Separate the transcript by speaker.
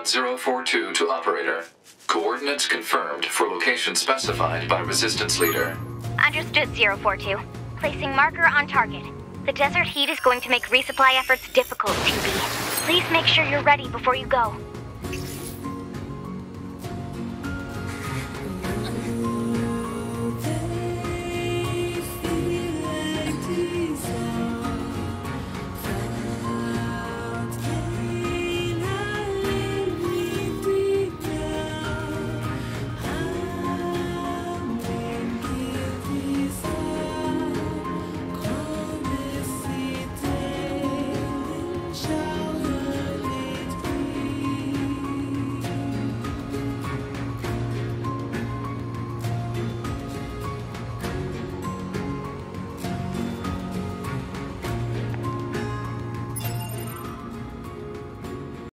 Speaker 1: 042 to operator. Coordinates confirmed for location specified by resistance leader.
Speaker 2: Understood, 042. Placing marker on target. The desert heat is going to make resupply efforts difficult, 2B. Please make sure you're ready before you go.